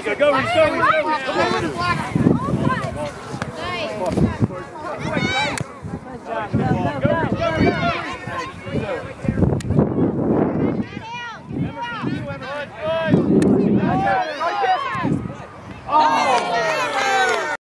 go, go, Reese, go, Reese, go, Reese. Come on with the black. Oh!